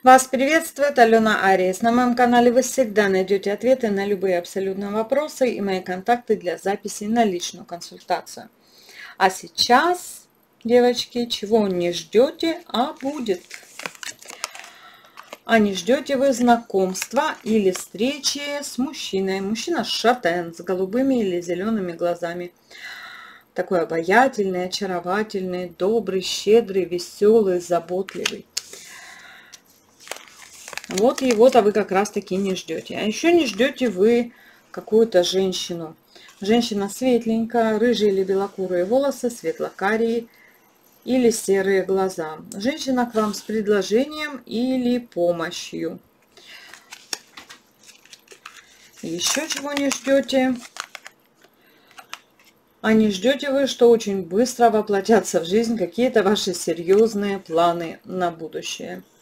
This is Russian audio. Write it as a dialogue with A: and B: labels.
A: Вас приветствует Алена Ариес. На моем канале вы всегда найдете ответы на любые абсолютно вопросы и мои контакты для записи на личную консультацию. А сейчас, девочки, чего не ждете, а будет. А не ждете вы знакомства или встречи с мужчиной. Мужчина шатен с голубыми или зелеными глазами. Такой обаятельный, очаровательный, добрый, щедрый, веселый, заботливый. Вот его-то вы как раз таки не ждете. А еще не ждете вы какую-то женщину. Женщина светленькая, рыжие или белокурые волосы, светло-карие или серые глаза. Женщина к вам с предложением или помощью. Еще чего не ждете? А не ждете вы, что очень быстро воплотятся в жизнь какие-то ваши серьезные планы на будущее.